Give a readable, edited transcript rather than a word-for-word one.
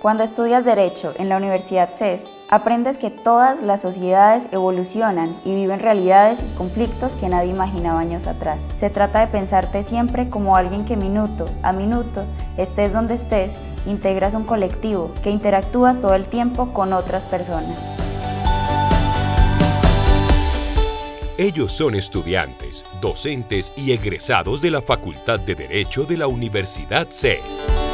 Cuando estudias Derecho en la Universidad CES, aprendes que todas las sociedades evolucionan y viven realidades y conflictos que nadie imaginaba años atrás. Se trata de pensarte siempre como alguien que minuto a minuto, estés donde estés, integras un colectivo, que interactúas todo el tiempo con otras personas. Ellos son estudiantes, docentes y egresados de la Facultad de Derecho de la Universidad CES.